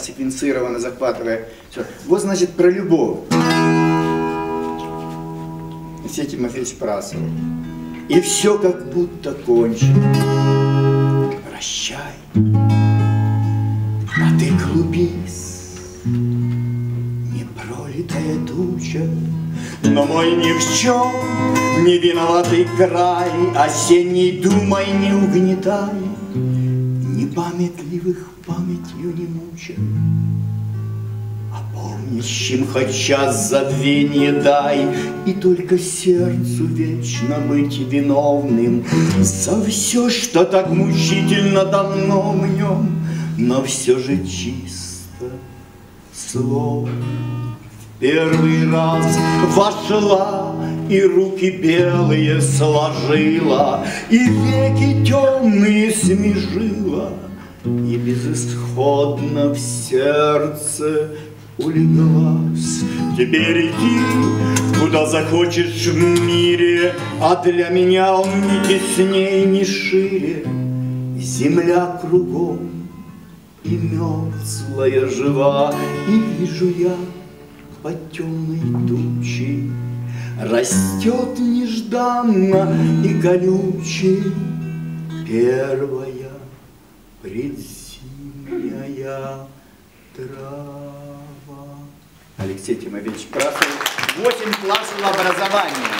секвенцированно захватывая. Все. Вот, значит, про любовь. Алексей Тимофеевич Прасов. И все как будто кончено. Прощай, а ты клубись, непролитая туча. Но мой ни в чем не виноватый край осенний думай не угнетай, непамятливых памятью не мучай. А помнящим хоть час забвенье дай, и только сердцу вечно быть виновным за все, что так мучительно давно в нем, но все же чисто слово. Первый раз вошла и руки белые сложила, и веки темные смежила, и безысходно в сердце улеглась. Теперь иди, куда захочешь в мире, а для меня он ни тесней, ни шире. Земля кругом и мерзлая жива, и вижу я под темной тучей растет нежданно и колючей первая предзимняя трава. Алексей Тимофеевич Прасов. 8 классов образования.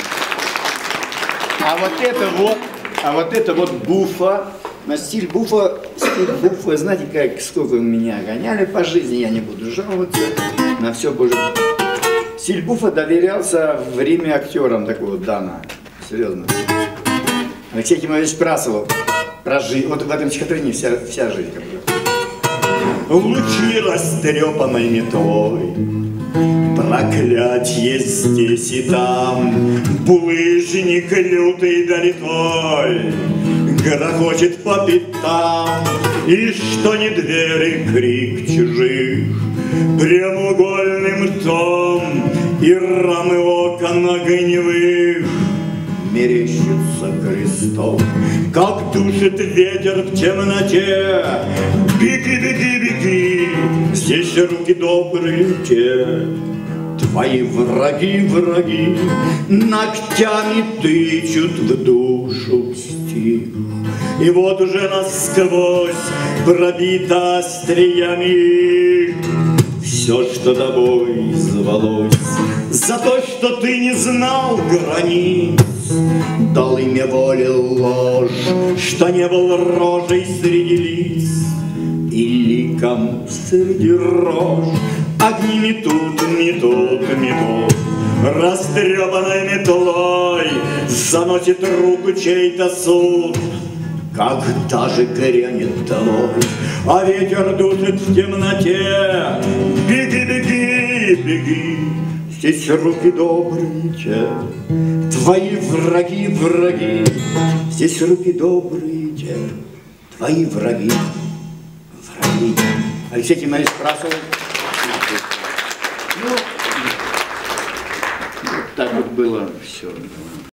А вот это вот буфа. На стиль буфа, знаете, как сколько меня гоняли по жизни, я не буду жаловаться на все, боже. Стиль буфа доверялся в Риме актерам такого Дана. Серьезно. Алексей Тимофеевич Прасов. Вот в этом стихотворении вся жизнь как бы. Лучи растрепанной метлой, проклятье здесь и там, булыжник лютый да литой грохочет по пятам, и что не двери крик чужих прямоугольным ртом, и рамы окон огневых мерещится крестом. Как душит ветер в темноте, беги, беги, беги, здесь руки добрые те. Твои враги, враги, ногтями тычут в душу стих. И вот уже насквозь пробито остриями все, что тобой звалось, за то, что ты не знал границ, дал имя воле ложь, что не был рожей среди лиц и ликом среди рож. Огни метут, метут, метут, растрепанной метлой заносит руку чей-то суд, когда же грянет долой, а ветер душит в темноте. Беги, беги, беги, здесь руки добрые те. Твои враги, враги, здесь руки добрые те. Твои враги, враги. Алексей Тимофеевич Прасов. Ну, вот так вот было все.